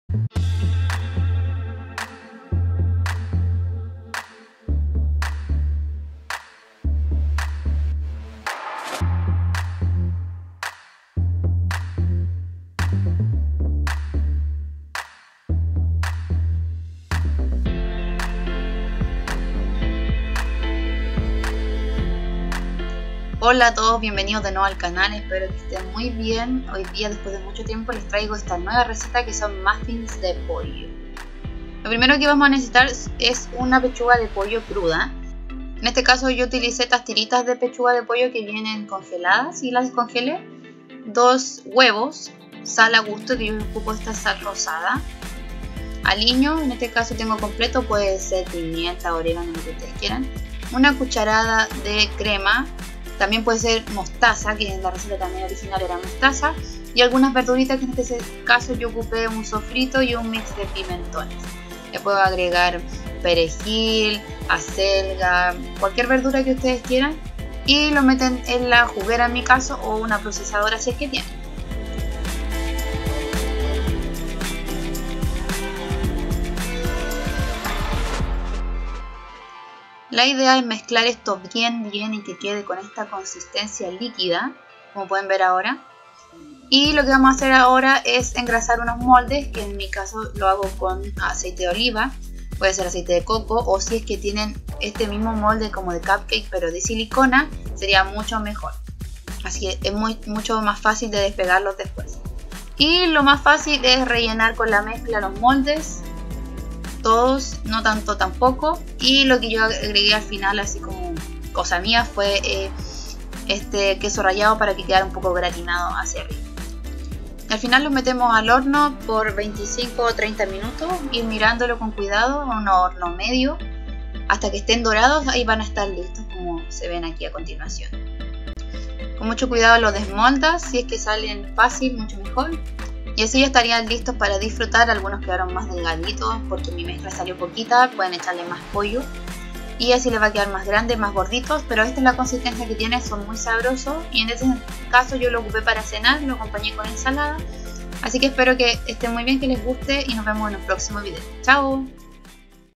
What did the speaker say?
Hola a todos, bienvenidos de nuevo al canal, espero que estén muy bien. Hoy día, después de mucho tiempo, les traigo esta nueva receta que son muffins de pollo. Lo primero que vamos a necesitar es una pechuga de pollo cruda. En este caso yo utilicé estas tiritas de pechuga de pollo que vienen congeladas y las descongelé. 2 huevos, sal a gusto, que yo ocupo esta sal rosada. Aliño, en este caso tengo completo, puede ser pimienta, orégano, lo que ustedes quieran. Una cucharada de crema. También puede ser mostaza, que en la receta también original era mostaza. Y algunas verduritas, que en este caso yo ocupé un sofrito y un mix de pimentones. Le puedo agregar perejil, acelga, cualquier verdura que ustedes quieran. Y lo meten en la juguera en mi caso, o una procesadora si es que tienen. La idea es mezclar esto bien y que quede con esta consistencia líquida, como pueden ver ahora. Y lo que vamos a hacer ahora es engrasar unos moldes, que en mi caso lo hago con aceite de oliva, puede ser aceite de coco, o si es que tienen este mismo molde como de cupcake pero de silicona, sería mucho mejor. Así que es mucho más fácil de despegarlos después. Y lo más fácil es rellenar con la mezcla los moldes. Todos, no tanto tampoco, y lo que yo agregué al final, así como cosa mía, fue este queso rallado para que quedara un poco gratinado hacia arriba. Al final los metemos al horno por 25 o 30 minutos, ir mirándolo con cuidado, a un horno medio, hasta que estén dorados. Ahí van a estar listos, como se ven aquí a continuación. Con mucho cuidado los desmoldas, si es que salen fácil, mucho mejor. Y así ya estarían listos para disfrutar. Algunos quedaron más delgaditos porque mi mezcla salió poquita, pueden echarle más pollo y así les va a quedar más grande, más gorditos, pero esta es la consistencia que tiene, son muy sabrosos. Y en este caso yo lo ocupé para cenar, lo acompañé con ensalada. Así que espero que estén muy bien, que les guste y nos vemos en un próximo video. ¡Chao!